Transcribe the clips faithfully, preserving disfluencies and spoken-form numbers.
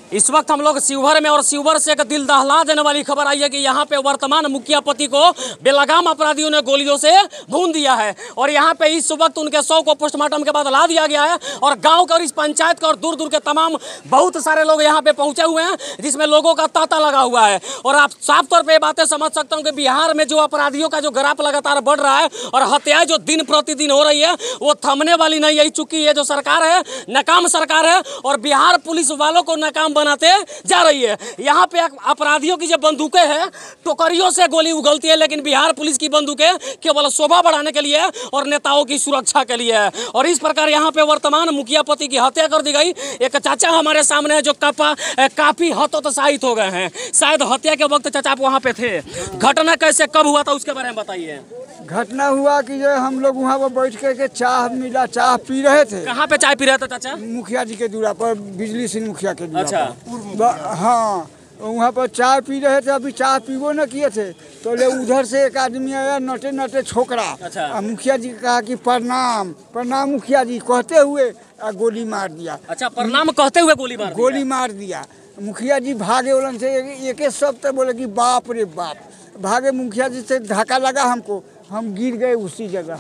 इस वक्त हम लोग शिवहर में और शिवहर से एक दिल दहला देने वाली खबर आई है कि यहाँ पे वर्तमान मुखिया पति को बेलगाम अपराधियों ने गोलियों से भून दिया है और यहाँ पे इस वक्त उनके शव को पोस्टमार्टम के बाद ला दिया गया है और गांव का और इस पंचायत का और दूर दूर के तमाम बहुत सारे लोग यहाँ पे पहुंचे हुए हैं जिसमें लोगों का तांता लगा हुआ है। और आप साफ तौर पर बातें समझ सकते हो कि बिहार में जो अपराधियों का जो ग्राफ लगातार बढ़ रहा है और हत्याएं जो दिन प्रतिदिन हो रही है वो थमने वाली नहीं है। चूंकि ये जो सरकार है नाकाम सरकार है और बिहार पुलिस वालों को नाकाम बनाते जा रही है। यहाँ पे अपराधियों की जो बंदूकें हैं टोकरियों से गोली उगलती है, लेकिन बिहार पुलिस की बंदूकें केवल शोभा बढ़ाने के लिए और नेताओं की सुरक्षा के लिए है। और इस प्रकार यहाँ पे वर्तमान मुखिया पति की हत्या कर दी गई। एक चाचा हमारे सामने है जो कापा काफी हतोत्साहित हो गए हैं। शायद हत्या के वक्त चाचा आप वहाँ पे थे, घटना कैसे कब हुआ था उसके बारे में बताइए। घटना हुआ कि जो हम लोग वहाँ पर बैठ करके चाह मिला चाह पी रहे थे। कहाँ पे चाय पी रहे थे चाचा? मुखिया जी के दूरा पर, बिजली सिंह मुखिया के दूरा अच्छा। पर। हाँ, वहाँ पर चाय पी रहे थे। अभी चाय पीवो न किए थे तो ले उधर से एक आदमी आया नटे नटे छोकरा। अच्छा। मुखिया जी कहा कि प्रणाम प्रणाम मुखिया जी कहते हुए गोली मार दिया। अच्छा, प्रणाम कहते हुए गोली मार गोली मार दिया। मुखिया जी भागे उलन से एक एक शब्द बोले कि बाप रे बाप। भागे, मुखिया जी से धक्का लगा हमको, हम गिर गए उसी जगह।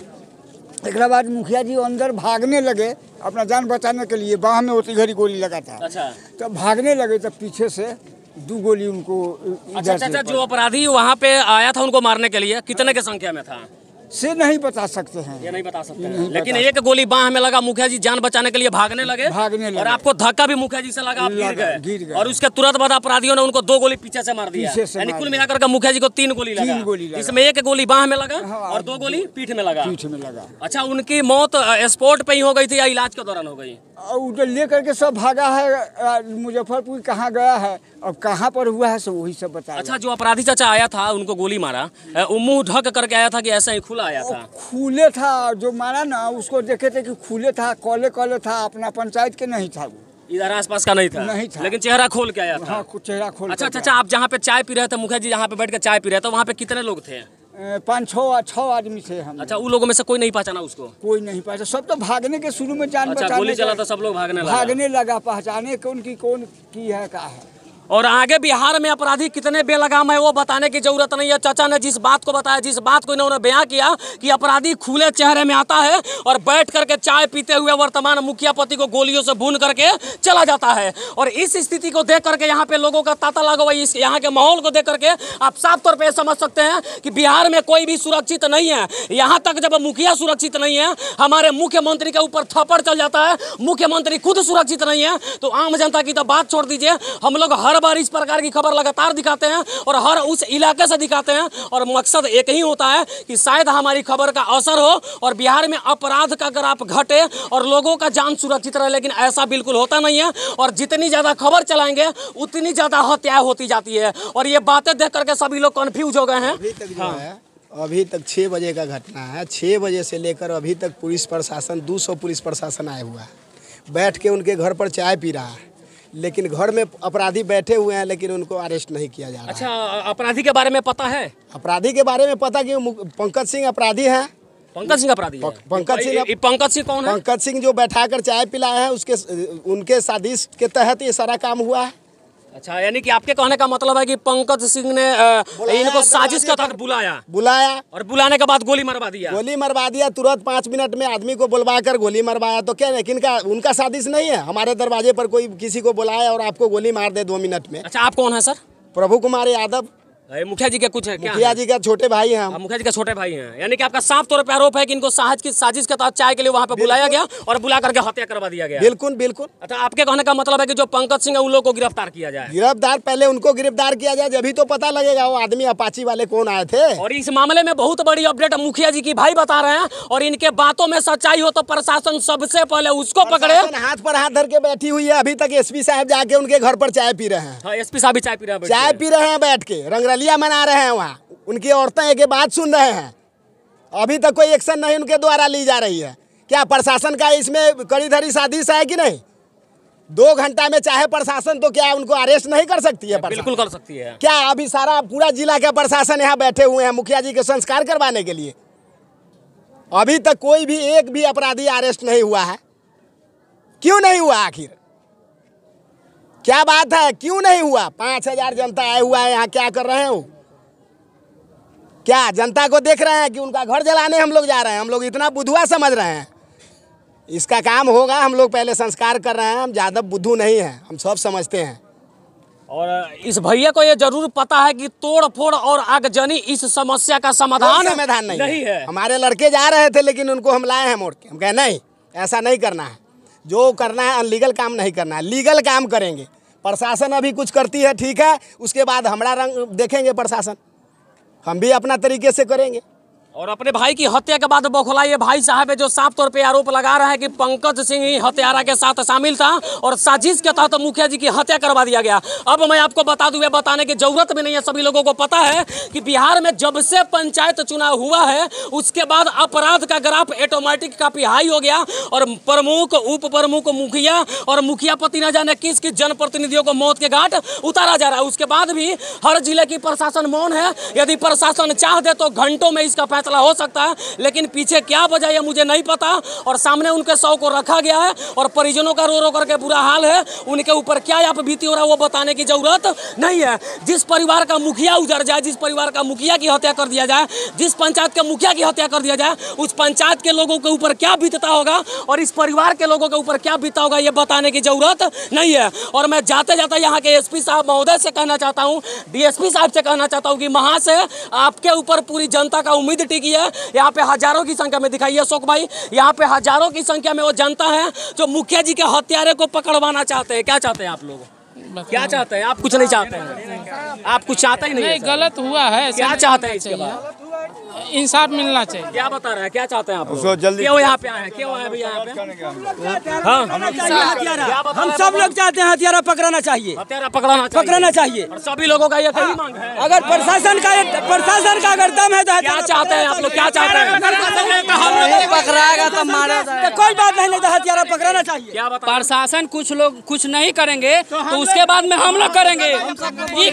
एक बाद मुखिया जी अंदर भागने लगे अपना जान बचाने के लिए, बाह में होती घड़ी गोली लगा था। अच्छा। तो भागने लगे तो पीछे से दो गोली उनको। अच्छा चाचा, जो अपराधी वहाँ पे आया था उनको मारने के लिए कितने की संख्या में था से नहीं बता सकते हैं, ये नहीं बता सकते हैं। लेकिन एक गोली बाह में लगा, मुखिया जी जान बचाने के लिए भागने लगे भागने लगे और आपको धक्का भी मुखिया जी से लगा, आप गिर गए गिर गए और उसके तुरंत बाद अपराधियों ने उनको दो गोली पीछे से मार दिया। पीछे से यानी मार कुल दिया। मिलाकर के मुखिया जी को तीन गोली लगा, तीन गोली लगा। इसमें एक गोली बाह में लगा हाँ, और दो गोली पीठ में लगा। पीठ में लगा। अच्छा, उनकी मौत स्पॉट पे ही हो गई थी या इलाज के दौरान हो गई? उधर ले करके सब भागा है, मुजफ्फरपुर कहाँ गया है और कहाँ पर हुआ है सब वही सब बता। अच्छा, जो अपराधी चाचा आया था उनको गोली मारा, वो मुंह ढक करके आया था कि ऐसा ही खुला आया था? खुले था, जो मारा ना उसको देखे थे कि खुले था, कॉले कॉले था, अपना पंचायत के नहीं था, वो इधर आसपास का नहीं था, नहीं था। लेकिन चेहरा खोल के आया था। हाँ, कुछ चेहरा खोल। अच्छा अच्छा, आप जहाँ पे चाय पी रहे थे, मुखिया जी जहाँ पे बैठ के चाय पी रहे थे, वहाँ पे कितने लोग थे? पाँच छः छः आदमी थे हम। अच्छा, उन लोगों में से कोई नहीं पहचाना उसको? कोई नहीं पहचाना, सब तो भागने के शुरू में जान अच्छा, बचाने गोली चला तो सब लोग भागने लगा। भागने लगा, पहचाने कौन की कौन की है का है। और आगे बिहार में अपराधी कितने बेलगाम है वो बताने की जरूरत नहीं है। चाचा ने जिस बात को बताया, जिस बात को इन्होंने बयां किया कि अपराधी खुले चेहरे में आता है और बैठ करके चाय पीते हुए वर्तमान मुखिया पति को गोलियों से भून करके चला जाता है। और इस स्थिति को देख करके यहाँ पे लोगों का तांता लगा हुआ, इस यहाँ के माहौल को देख करके आप साफ तौर पर समझ सकते हैं कि बिहार में कोई भी सुरक्षित नहीं है। यहाँ तक जब मुखिया सुरक्षित नहीं है, हमारे मुख्यमंत्री के ऊपर थप्पड़ चल जाता है, मुख्यमंत्री खुद सुरक्षित नहीं है, तो आम जनता की तो बात छोड़ दीजिए। हम लोग हर बार इस प्रकार की खबर लगातार दिखाते हैं और हर उस इलाके से दिखाते हैं और मकसद एक ही होता है कि शायद हमारी खबर का असर हो और बिहार में अपराध का ग्राफ घटे और लोगों का जान सुरक्षित रहे। लेकिन ऐसा बिल्कुल होता नहीं है और जितनी ज्यादा खबर चलाएंगे उतनी ज्यादा हत्याएं होती जाती है और ये बातें देख करके सभी लोग कंफ्यूज हो गए हैं। अभी तक जो है, अभी तक छः बजे का घटना है, छः बजे से लेकर अभी तक पुलिस प्रशासन दो सौ पुलिस प्रशासन आया हुआ है, बैठ के उनके घर पर चाय पी रहा है। लेकिन घर में अपराधी बैठे हुए हैं लेकिन उनको अरेस्ट नहीं किया जा रहा। अच्छा, अपराधी के बारे में पता है? अपराधी के बारे में पता कि पंकज सिंह अपराधी हैं। पंकज सिंह अपराधी है? पंकज सिंह पंकज सिंह कौन है? पंकज सिंह जो बैठाकर चाय पिलाए हैं, उसके उनके साजिश के तहत ये सारा काम हुआ है। अच्छा, यानी कि आपके कहने का मतलब है कि पंकज सिंह ने इनको साजिश के तहत बुलाया बुलाया और बुलाने के बाद गोली मरवा दिया। गोली मरवा दिया तुरंत, पाँच मिनट में आदमी को बुलवा कर गोली मरवाया। तो क्या लेकिन का उनका साजिश नहीं है? हमारे दरवाजे पर कोई किसी को बुलाया और आपको गोली मार दे दो मिनट में। अच्छा, आप कौन है सर? प्रभु कुमार यादव, मुखिया जी के कुछ है क्या? मुखिया जी का छोटे भाई हैं हम। मुखिया जी का छोटे भाई हैं, यानी कि आपका साफ तौर पर आरोप है कि इनको साजिश की साजिश के तहत चाय के लिए वहां पे बुलाया गया और बुला करके हत्या करवा दिया गया। बिल्कुल बिल्कुल। अच्छा, आपके कहने का मतलब है कि जो पंकज सिंह है उन लोगों को गिरफ्तार किया जाए? गिरफ्तार पहले उनको गिरफ्तार किया जाए, जब भी तो पता लगेगा वो आदमी अपाची वाले कौन आए थे। और इस मामले में बहुत बड़ी अपडेट मुखिया जी की भाई बता रहे हैं और इनके बातों में सच्चाई हो तो प्रशासन सबसे पहले उसको पकड़े। हाथ पर हाथ धर के बैठी हुई है। अभी तक एसपी साहब जाके उनके घर पर चाय पी रहे हैं। एसपी साहब भी चाय पी रहे हैं, चाय पी रहे हैं बैठ के, रंगरलिया मना रहे हैं वहाँ। उनकी औरतें एक बात सुन रहे हैं, अभी तक कोई एक्शन नहीं उनके द्वारा ली जा रही है। क्या प्रशासन का इसमें कड़ी धरी साजिश है कि नहीं? दो घंटा में चाहे प्रशासन तो क्या उनको अरेस्ट नहीं कर सकती है? बिल्कुल कर सकती है। क्या अभी सारा पूरा जिला का प्रशासन यहाँ बैठे हुए हैं मुखिया जी के संस्कार करवाने के लिए? अभी तक कोई भी एक भी अपराधी अरेस्ट नहीं हुआ है। क्यों नहीं हुआ आखिर? क्या बात है, क्यों नहीं हुआ? पाँच हजार जनता आए हुआ है यहाँ, क्या कर रहे हो? क्या जनता को देख रहे हैं कि उनका घर जलाने हम लोग जा रहे हैं? हम लोग इतना बुद्धुआ समझ रहे हैं? इसका काम होगा, हम लोग पहले संस्कार कर रहे हैं, हम ज़्यादा बुद्धू नहीं हैं, हम सब समझते हैं। और इस भैया को ये जरूर पता है कि तोड़ फोड़ और आगजनी इस समस्या का समाधान समाधान नहीं, नहीं है। हमारे लड़के जा रहे थे लेकिन उनको हम लाए हैं मोड़ के। हम कहे नहीं, ऐसा नहीं करना है, जो करना है अनलीगल काम नहीं करना है, लीगल काम करेंगे। प्रशासन अभी कुछ करती है ठीक है, उसके बाद हमारा रंग देखेंगे प्रशासन, हम भी अपना तरीके से करेंगे। और अपने भाई की हत्या के बाद बौखलाए भाई साहब है जो साफ तौर पे आरोप लगा रहे हैं कि पंकज सिंह ही हत्यारा के साथ शामिल था और साजिश के तहत मुखिया जी की हत्या करवा दिया गया। अब मैं आपको बता दूं, बताने की जरूरत भी नहीं है, सभी लोगों को पता है कि बिहार में जब से पंचायत चुनाव हुआ है उसके बाद अपराध का ग्राफ ऑटोमेटिक काफी हाई हो गया और प्रमुख, उप प्रमुख, मुखिया और मुखिया पति न जाने किस किस जनप्रतिनिधियों को मौत के घाट उतारा जा रहा है। उसके बाद भी हर जिले की प्रशासन मौन है। यदि प्रशासन चाह दे तो घंटों में इसका फैसला हो सकता है, लेकिन पीछे क्या वजह है मुझे नहीं पता। और सामने उनके शव को रखा गया है और परिजनों का रो रो करके बुरा हाल है। उनके ऊपर क्या आप बीती हो रहा है वो बताने की जरूरत नहीं है। जिस परिवार का मुखिया उजड़ जाए, जिस परिवार का मुखिया की हत्या कर दिया जाए, जिस पंचायत के मुखिया की हत्या कर दिया जाए, उस पंचायत के लोगों के ऊपर क्या बीतता होगा और इस परिवार के लोगों के ऊपर क्या बीता होगा ये बताने की जरूरत नहीं है। और मैं जाते जाते यहाँ के एसपी साहब महोदय से कहना चाहता हूँ, डीएसपी साहब से कहना चाहता हूँ कि वहाँ से आपके ऊपर पूरी जनता का उम्मीद टिकी है। यहाँ पे हजारों की संख्या में दिखाइए अशोक भाई, यहाँ पे हजारों की संख्या में वो जनता है जो मुखिया जी के हत्यारे को पकड़वाना चाहते हैं। क्या चाहते हैं आप लोग? क्या चाहते हैं आप? कुछ नहीं चाहते हैं आप? कुछ चाहते ही नहीं, नहीं गलत हुआ है। क्या चाहते हैं इसके बाद? इंसाफ मिलना चाहिए। क्या बता रहे हैं, क्या चाहते हैं आप? उसको जल्दी क्यों यहाँ पे आए हैं? क्यों आए भैया यहाँ पे? हाँ, हम सब लोग चाहते हैं हथियारा पकड़ाना चाहिए, हत्यारा पकड़ाना चाहिए। पकड़ाना चाहिए। और सभी लोगों का ये यही मांग है। अगर प्रशासन का प्रशासन का अगर दम है तो क्या चाहते हैं आप लोग? क्या चाहते हैं? पकड़ाएगा तो मारा जाएगा। कोई बात नहीं, नहीं तो हथियारा पकड़ाना चाहिए। क्या बता? प्रशासन कुछ लोग कुछ नहीं करेंगे तो उसके बाद में हम लोग करेंगे। ये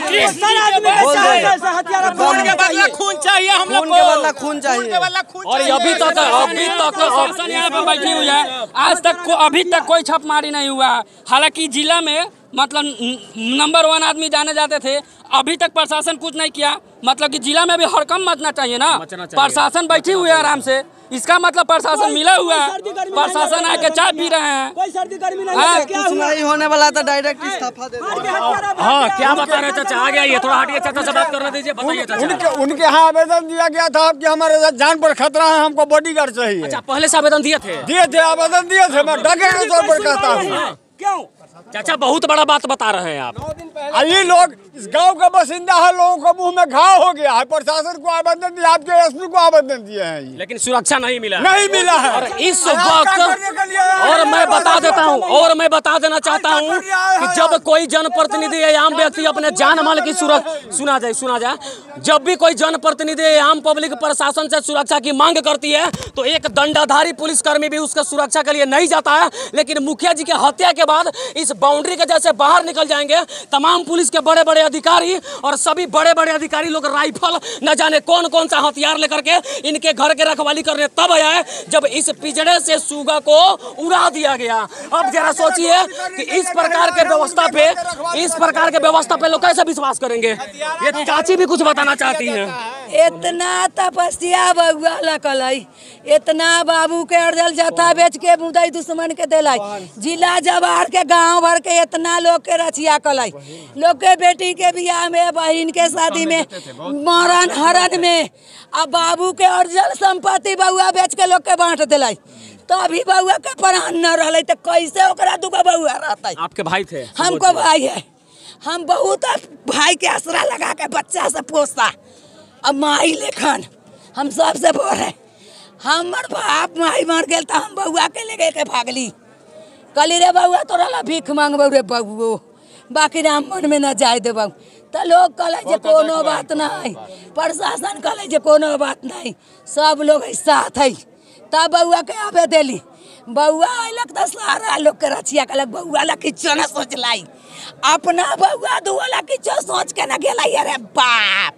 हथियारा खून चाहिए, हम लोग खून चाहिए। और अभी तक अभी तक प्रशासन यहाँ पे बैठी हुई है, आज तक को, अभी तक कोई छापेमारी नहीं हुआ। हालांकि जिला में मतलब नंबर वन आदमी जाने जाते थे, अभी तक प्रशासन कुछ नहीं किया। मतलब कि जिला में भी हड़कंप मचना चाहिए ना। प्रशासन बैठी हुई है आराम से, इसका मतलब प्रशासन मिला हुआ है। प्रशासन आके चाय पी रहे हैं। कोई सर्दी गर्मी नहीं, कुछ नहीं होने वाला था, डायरेक्ट इस्तीफा दे दो। हाँ, क्या बता रहे चाचा? आ गया ये, थोड़ा हटिए चाचा से बात करने दीजिए। बताइए चाचा। उनके उनके यहाँ आवेदन दिया गया था कि हमारे जान पर खतरा है, हमको बॉडीगार्ड चाहिए। अच्छा, पहले से आवेदन दिए थे? दिए थे, आवेदन दिए थे, मैं डगे के तौर पर कहता हूँ। क्यों चाचा बहुत बड़ा बात बता रहे हैं आप। ये लोग इस गांव का बासिंदा है, लोगों को मुंह में घाव हो गया है। प्रशासन को आवेदन दिया, आपके एसपी को आवेदन दिए हैं, ये लेकिन सुरक्षा नहीं मिला। नहीं मिला है। और इस वक्त और मैं बता देता हूं और मैं बता देना चाहता हूं कि जब कोई जनप्रतिनिधि या आम व्यक्ति अपने जान माल की सुरक्षा सुना जाए सुना जाए जब भी कोई जनप्रतिनिधि या आम पब्लिक प्रशासन से सुरक्षा की मांग करती है तो एक दंडाधारी पुलिसकर्मी भी उसका सुरक्षा के लिए नहीं जाता है। लेकिन मुखिया जी के हत्या के बाद इस बाउंड्री के जैसे बाहर निकल जाएंगे तमाम पुलिस के बड़े बड़े अधिकारी और सभी बड़े बड़े अधिकारी लोग राइफल न जाने कौन कौन सा हथियार लेकर के इनके घर के रखवाली करने तब आया है जब इस पिंजड़े से सूगा को उड़ा दिया गया। अब जरा सोचिए कि इस प्रकार के व्यवस्था पे इस प्रकार के व्यवस्था पे लोग कैसे विश्वास करेंगे। ये चाची भी कुछ बताना चाहती हैं। इतना तपस्या बउआ लकलई, इतना बाबू के अर्जल जथा बेच के मुदई दुश्मन के दिलाई, जिला जवार के गांव भर के इतना लोग के रचिया कलाई, लोग के बेटी के बियाह में, बहन के शादी में, मरण हरण में, अब बाबू के अर्जल संपत्ति बउआ बेच के लोग के बांट दिलाई। तो अभी बउआ के प्राण न रहा तो कैसे ओकरा दुगो बउआ रहता। आपके भाई थे? हमको भाई है, हम बहुत भाई के आसरा लगा के बच्चा से पोसता। अब माई लेखन हम सबसे बोल रहे, हमार बाप माई मर गए तो हम बउआ के ले गए के भागली। कली रे बउआ तोरा भीख मांगबू रे बउओ, बाकी राम मन में न जाए देबू। तो लोग कहले जे कोनो बात नहीं, प्रशासन कहले जे कोनो बात नहीं, सब लोग साथ है। तब बउआ के आवे दिली, बउआ अयलक तो सारा लोग के रचिया कहलक बउआ ला किच्छो न सोचलाई, अपना बउआ दुआला किच्छो सोच के न गेलाई। अरे बाप,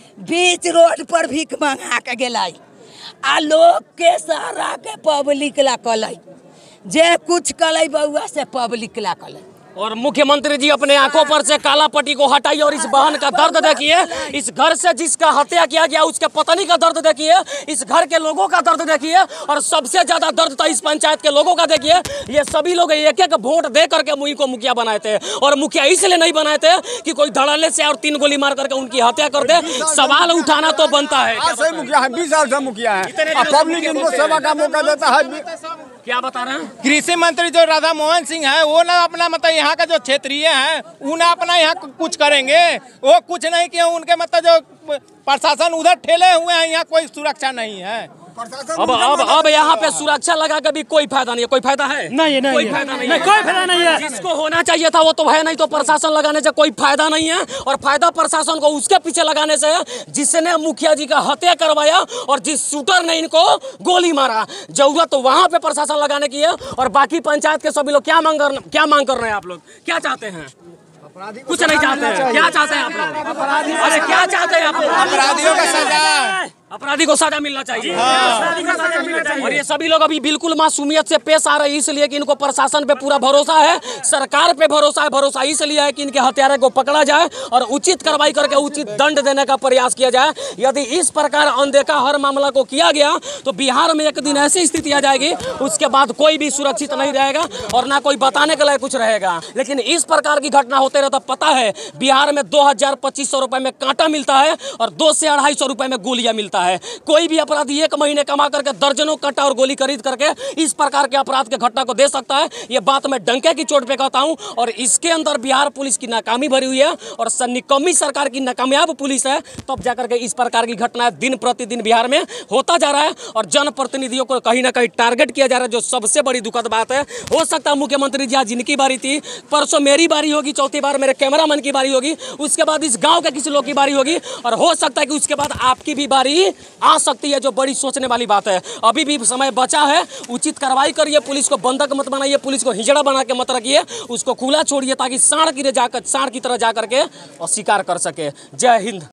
बीच रोड पर भीख मंगा के गेलाई आ लोग के सारा के पब्लिक ला कलाई, जे कुछ कलाई बउआ से पब्लिक ला कलाई। और मुख्यमंत्री जी अपने आंखों पर से काला पट्टी को हटाइए और इस बहन का दर्द देखिए, इस घर से जिसका हत्या किया गया उसके पत्नी का दर्द देखिए, इस घर के लोगों का दर्द देखिए, और सबसे ज्यादा दर्द था इस पंचायत के लोगों का देखिए। ये सभी लोग एक एक वोट दे करके मुई को मुखिया बनाए थे, और मुखिया इसलिए नहीं बनाए थे कि कोई धड़ल्ले से और तीन गोली मार करके उनकी हत्या कर दे। सवाल उठाना तो बनता है। मुखिया है, बीस साल से मुखिया है, पब्लिक इनको सेवा का मौका देता है। क्या बता रहे हैं? कृषि मंत्री जो राधा मोहन सिंह है वो ना अपना मतलब यहाँ का जो क्षेत्रीय है वो ना अपना यहाँ कुछ करेंगे, वो कुछ नहीं किए। उनके मतलब जो प्रशासन उधर ठेले हुए हैं, यहाँ कोई सुरक्षा नहीं है। अब अब अब यहाँ पे सुरक्षा लगा के भी कोई फायदा नहीं है। कोई फायदा है? नहीं नहीं कोई फायदा नहीं, नहीं, कोई फायदा नहीं है। जिसको होना चाहिए था वो तो है नहीं, तो प्रशासन लगाने से कोई फायदा नहीं है। और फायदा प्रशासन को उसके पीछे लगाने से है जिसने मुखिया जी का हत्या करवाया और जिस शूटर ने इनको गोली मारा। जरूरत तो वहाँ पे प्रशासन लगाने की है। और बाकी पंचायत के सभी लोग क्या मांग कर क्या मांग कर रहे हैं? आप लोग क्या चाहते हैं? कुछ नहीं चाहते हैं। क्या चाहते हैं आप लोग? अरे क्या चाहते हैं आप लोग? अपराधियों का सजा, अपराधी को सजा मिलना चाहिए। और ये सभी लोग अभी बिल्कुल मासूमियत से पेश आ रहे हैं, इसलिए कि इनको प्रशासन पे पूरा भरोसा है, सरकार पे भरोसा है। भरोसा इसलिए है कि इनके हत्यारे को पकड़ा जाए और उचित कार्रवाई करके उचित दंड देने का प्रयास किया जाए। यदि इस प्रकार अनदेखा हर मामला को किया गया तो बिहार में एक दिन ऐसी स्थिति आ जाएगी, उसके बाद कोई भी सुरक्षित नहीं रहेगा और ना कोई बताने के लिए कुछ रहेगा। लेकिन इस प्रकार की घटना होते रहता, पता है बिहार में दो हजार पच्चीस सौ रुपए में कांटा मिलता है और दो से अढ़ाई सौ रुपए में गोलियां मिलता है। कोई भी अपराधी एक महीने कमा करके दर्जनों कांटा और गोली खरीद करके इस प्रकार के अपराध के घटना को दे सकता है। ये बात मैं डंके की चोट पे कहता हूं। और इसके अंदर बिहार पुलिस की नाकामी भरी हुई है और निकम्मी सरकार की नाकामयाब पुलिस है, तब जाकर के इस प्रकार की घटनाएं दिन प्रतिदिन बिहार में होता जा रहा है और जनप्रतिनिधियों को कहीं ना कहीं टारगेट किया जा रहा है, जो सबसे बड़ी दुखद बात है। हो सकता है मुख्यमंत्री जी आज जिनकी बारी थी, परसों मेरी बारी होगी, चौथी बार मेरे कैमरामैन की बारी होगी, उसके बाद इस गांव के किसी लोग की बारी होगी और हो सकता है कि उसके बाद आपकी भी बारी आ सकती है, जो बड़ी सोचने वाली बात है। अभी भी समय बचा है, उचित कार्रवाई करिए, पुलिस को बंधक मत बनाइए, पुलिस को हिजड़ा बना के मत रखिए, उसको खुला छोड़िए ताकि सांड की जाकर सांड की तरह जाकर के और शिकार कर सके। जय हिंद।